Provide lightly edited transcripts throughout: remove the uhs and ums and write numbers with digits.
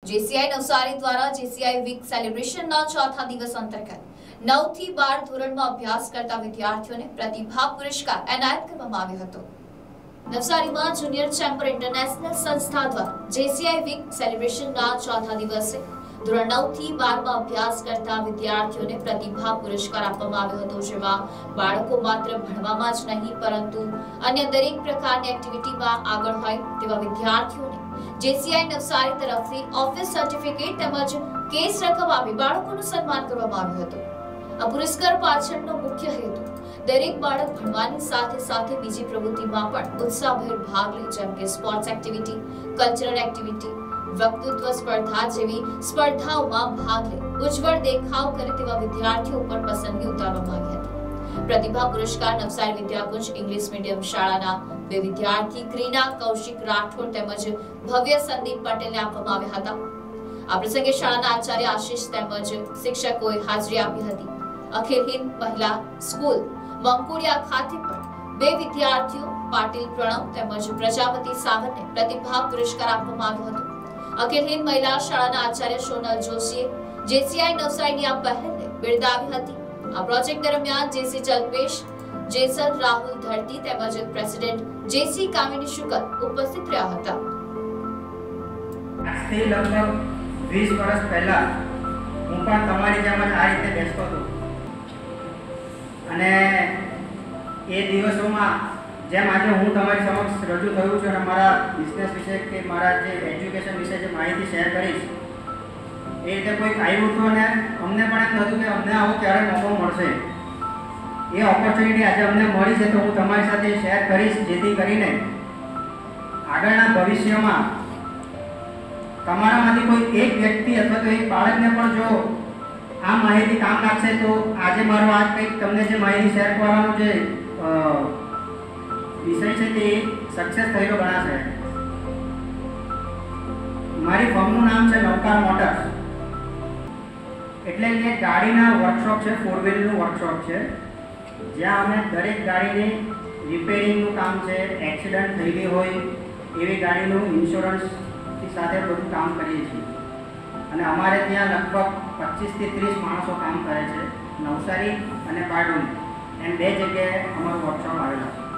JCI Navsari દ્વારા JCI week સેલિબ્રેશનના ચોથા દિવસ અંતર્ગત 9 થી 12 ધોરણમાં અભ્યાસ કરતા વિદ્યાર્થીઓને પ્રતિભા પુરસ્કાર એનાયત કરવામાં આવ્યો હતો। નવસારીમાં જુનિયર ચેમ્બર ઇન્ટરનેશનલ સંસ્થા દ્વારા જેસીઆઈ વીક સેલિબ્રેશનના ચોથા દિવસે ધોરણ 9 થી 12 માં અભ્યાસ કરતા વિદ્યાર્થીઓને પ્રતિભા પુરસ્કાર આપવામાં આવ્યો હતો, જેમાં બાળકો માત્ર ભણવામાં જ નહીં પરંતુ અન્ય દરેક પ્રકારની એક્ટિવિટીમાં આગળ હોય તેવા વિદ્યાર્થીઓને જેસીઆઈ નવસારી તરફથી ઓફિસ સર્ટિફિકેટ તેમજ કેસ રકમ આપી બાળકોનું સન્માન કરવામાં આવ્યું હતું। આ પુરસ્કાર પાછળનો મુખ્ય હેતુ દરેક બાળક ભણવાની સાથે સાથે બીજી પ્રવૃત્તિમાં પણ ઉત્સાહભેર ભાગ લે, જેમ કે સ્પોર્ટ્સ એક્ટિવિટી, કલ્ચરલ એક્ટિવિટી, વક્તૃત્વ સ્પર્ધા જેવી સ્પર્ધાઓમાં ભાગ લે, ઉજ્જવળ દેખાવ કરે તેવા વિદ્યાર્થીઓ પર પસંદગી ઉતારવામાં આવી હતી। પ્રતિભા પુરસ્કાર નવસારી વિદ્યાકુંજ ઇંગ્લિશ મીડિયમ શાળાના 2 વિદ્યાર્થી ક્રીના કૌશિક રાઠોડ તેમજ ભવ્ય સંદીપ પટેલને આપવામાં આવ્યા હતા। આ પ્રસંગે શાળાના આચાર્ય આશીષ તેમજ શિક્ષકોએ હાજરી આપી હતી। અખિલ હિન્દ મહિલા સ્કૂલ મંકુડિયા ખાતે પણ 2 વિદ્યાર્થીઓ પાટીલ પ્રણવ તેમજ પ્રજાપતિ સાવરને પ્રતિભા પુરસ્કાર આપવામાં આવ્યો હતો। અખિલ હિન્દ મહિલા શાળાના આચાર્ય સોનલ જોશીએ જેસીઆઈ નવસારીની આ પહેલને બિરદાવી હતી। આ પ્રોજેક્ટ દરમિયાન જેસી જલ્પેશ, જેસલ રાહુલ ધરતી તેમજ પ્રેસિડેન્ટ જેસી કામિની શુકલ ઉપસ્થિત રહ્યા હતા। આજથી લગભગ 20 વર્ષ પહેલા હું પણ તમારી જેમ જ આ રીતે બેસતો હતો અને એ દિવસોમાં જેમ આજે હું તમારી સમક્ષ રજૂ થયું છું અને મારા બિઝનેસ વિશે કે મારા જે એજ્યુકેશન વિશે જે માહિતી શેર કરીશ, એ રીતે કોઈક આવ્યું હતું અને અમને પણ એમ થતું કે અમને આવો ક્યારે મોકો મળશે। એ ઓપોર્ચ્યુનિટી આજે અમને મળી છે તો હું તમારી સાથે શેર કરીશ, જેથી કરીને આગળના ભવિષ્યમાં તમારામાંથી કોઈ એક વ્યક્તિ અથવા તો એક બાળકને પણ જો આ માહિતી કામ લાગશે તો આજે મારો આજ કંઈક તમને જે માહિતી શેર કરવાનો જે વિષય છે તે સક્સેસ થયેલો ગણાશે। મારી ફર્મનું નામ છે નવકાર મોટર્સ, એટલે કે ગાડીના વર્કશોપ છે, 4 વ્હીલનું વર્કશોપ છે, જ્યાં અમે દરેક ગાડીની રિપેરિંગનું કામ છે, એક્સિડન્ટ થયેલી હોય એવી ગાડીનું ઇન્સ્યોરન્સની સાથે બધું કામ કરીએ છીએ અને અમારે ત્યાં લગભગ 25 થી 30 માણસો કામ કરે છે। નવસારી અને બારડોલી એમ 2 જગ્યાએ અમારું વર્કશોપ આવેલા છે।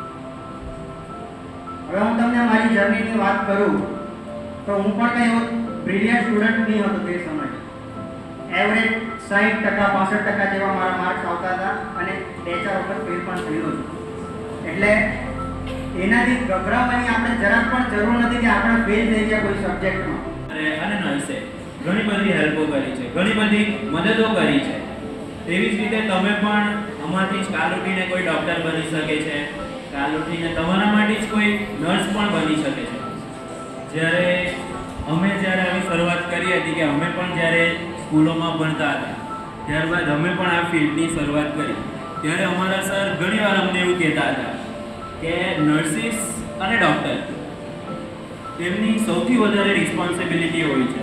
હવે હું તમને મારી જર્નીની વાત કરું તો હું પણ કંઈ એવો બ્રિલિયન્ટ સ્ટુડન્ટ નહીં હતો તે સમયે। એવરેજ 60% 65% જેવા મારા માર્ક્સ આવતા હતા અને 2-4 વખત ફેલ પણ થયેલો છું। એટલે એનાથી ગભરાવાની આપણે જરાક પણ જરૂર નથી કે આપણે ફેલ થઈ ગયા કોઈ સબ્જેક્ટમાં। અને નર્સે ઘણી બધી હેલ્પો કરી છે, ઘણી બધી મદદો કરી છે। તેવી જ રીતે તમે પણ અમારથી જ કાલ ઉઠીને કોઈ ડૉક્ટર બની શકે છે, કાલ ઉઠીને તમારા માટે જ કોઈ નર્સ પણ બની શકે છે। જ્યારે આવી શરૂઆત કરી હતી કે અમે પણ જ્યારે સ્કૂલોમાં ભણતા હતા, ત્યારબાદ અમે પણ આ ફિલ્ડની શરૂઆત કરી, ત્યારે અમારા સર ઘણીવાર અમને એવું કહેતા હતા કે નર્સિસ અને ડૉક્ટર તેમની સૌથી વધારે રિસ્પોન્સિબિલિટી હોય છે।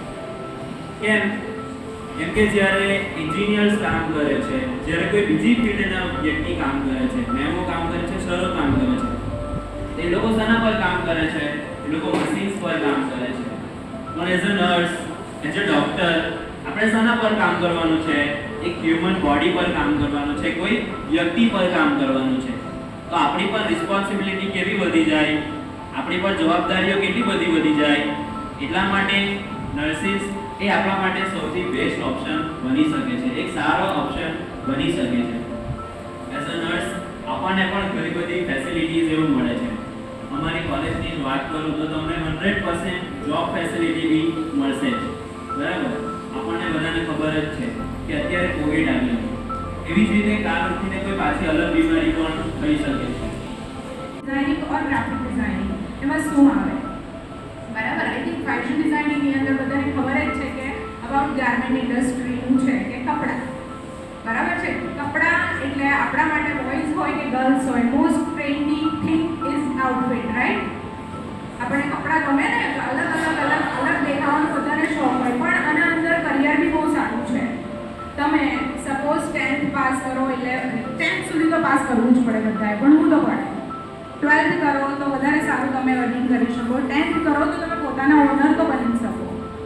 કેમ કે જ્યારે એન્જિનિયર્સ કામ કરે છે, જ્યારે કોઈ બીજી ફિલ્ડના વ્યક્તિ કામ કરે છે, મેમો કામ કરે છે, સરો કામ કરે છે, એ લોકો શાના પર કામ કરે છે? એ લોકો મશીન્સ પર કામ કરે છે। પણ as a nurse, as a doctor આપણે શાના પર કામ કરવાનું છે? એક હ્યુમન બોડી પર કામ કરવાનું છે, કોઈ વ્યક્તિ પર કામ કરવાનું છે। તો આપણી પર રિસ્પોન્સિબિલિટી કેવી વધી જાય, આપણી પર જવાબદારીઓ કેટલી બધી વધી જાય। એટલા માટે નર્સિસ એ આપણા માટે સૌથી બેસ્ટ ઓપ્શન બની શકે છે, એક સારો ઓપ્શન બની શકે છે। એઝ અ નર્સ આપણને પણ ઘણી બધી ફેસિલિટીઝ એવું મળે છે। અમારી કોલેજની વાત કરું તો તમને 100% જોબ ફેસિલિટી બી મળશે જ, બરાબર? આપણને બધાને ખબર જ છે કે અત્યારે કોવિડ આવ્યું, એવી જ રીતે કાલ ઉઠીને કોઈ પાછી અલગ બીમારી પણ થઈ શકે છે। ડિઝાઇનિંગ ઓર ગ્રાફિક ડિઝાઇનિંગ એમાં શું આવે? બરાબર, આઈ થિંક ફેશન ડિઝાઇનિંગની અંદર બધાને ખબર જ છે કે અબાઉટ ગાર્મેન્ટ ઇન્ડસ્ટ્રીનું છે કે કપડાં, બરાબર છે? કપડાં એટલે આપણા માટે બોયઝ હોય કે ગર્લ્સ હોય, most trendy thing is outfit, right? આપણે કપડાં ગમે ને અલગ દેખાવાનો બધાને શોખ હોય, પણ આના અંદર કરિયર બી બહુ સારું છે। તમે સપોઝ 10th પાસ કરો એટલે 10th સુધી તો પાસ કરવું જ પડે બધાએ, ભણવું તો પડે। 12th કરો તો વધારે સારું તમે અર્નિંગ કરી શકો, 10th કરો તો તમે પોતાના ઓનર તો બની શકો।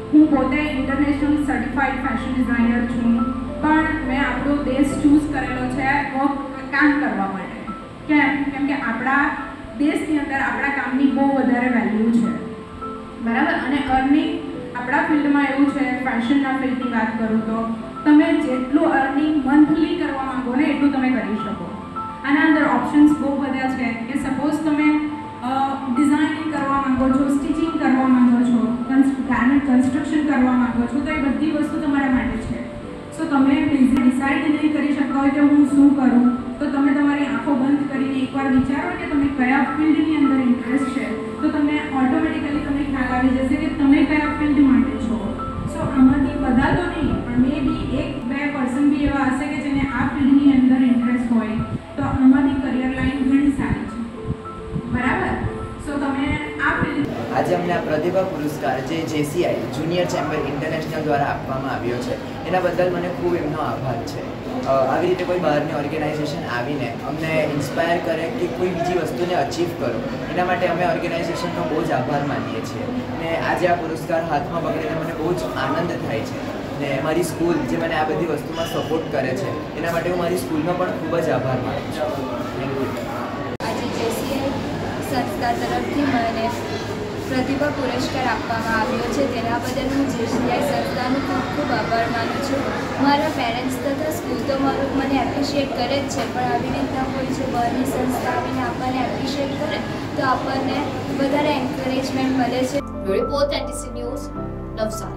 હું પોતે ઇન્ટરનેશનલ સર્ટિફાઈડ ફેશન ડિઝાઇનર છું, પણ મેં આપણો દેશ ચૂઝ કરેલો છે કામ કરવા માટે. કેમ કે આપણા દેશની અંદર આપણા કામની બહુ વધારે વેલ્યુ છે, બરાબર. અને અર્નિંગ આપણા ફિલ્ડમાં એવું છે, ફેશનના ફિલ્ડની વાત કરું તો તમે જેટલું અર્નિંગ મંથલી કરવા માંગો ને એટલું તમે કરી શકો. આના અંદર ઓપ્શન્સ બહુ બધા છે કે સપોઝ તમે ડિઝાઇનિંગ કરવા માંગો છો, સ્ટિચિંગ કરવા માંગો છો, ગાર્મેન્ટ કન્સ્ટ્રક્શન કરવા માંગો છો, તો એ બધી વસ્તુ તમારા માટે છે. સો તમે ડિસાઇડ નહીં કરી શકતા હોય કે હું શું કરું, તો તમે તમારી આંખો બંધ કરીને એકવાર વિચારો કે તમે કયા ફિલ્ડની અંદર ઇન્ટરેસ્ટ છે, તો તમને ઓટોમેટિકલી તમને ખ્યાલ આવી જશે કે તમે કયા ફિલ્ડ માટે છો. સો આમાંથી બધા તો નહીં, પણ મે બી 1-2% બી એવા હશે કે જેને આ ફિલ્ડની અંદર ઇન્ટરેસ્ટ હોય, તો આમાંથી કરિયર લાઈન ઘણી સારી છે, બરાબર. સો તમે આ ફિલ્ડ આજે અમને આ પ્રતિભા પુરસ્કાર જે જેસીઆઈ જુનિયર ચેમ્બર ઇન્ટરનેશનલ દ્વારા આપવામાં આવ્યો છે, એના બદલ મને ખૂબ એમનો આભાર છે. આવી રીતે કોઈ બહારની ઓર્ગેનાઇઝેશન આવીને અમને ઇન્સ્પાયર કરે કે કોઈ બીજી વસ્તુને અચીવ કરો, એના માટે અમે ઓર્ગેનાઇઝેશનનો બહુ જ આભાર માનીએ છીએ. ને આજે આ પુરસ્કાર હાથમાં પકડીને મને બહુ જ આનંદ થાય છે. ને મારી સ્કૂલ જે મને આ બધી વસ્તુમાં સપોર્ટ કરે છે, એના માટે હું મારી સ્કૂલનો પણ ખૂબ જ આભાર માનું છું. આજે જેસીઆઈ સંસ્થા તરફથી મને પ્રતિભા પુરસ્કાર આપવામાં આવ્યો છે, તેના બદલ હું જેસીઆઈ સંસ્થાનો ખૂબ ખૂબ આભાર માનું છું. મારા પેરેન્ટ્સ તથા સ્કૂલ તો મને એપ્રિશિએટ કરે જ છે, પણ આવી રીતના કોઈ જો બહારની સંસ્થા આવીને આપણને એપ્રિશિએટ કરે તો આપણને વધારે એન્કરેજમેન્ટ મળે છે. Report NTC news, Navsari.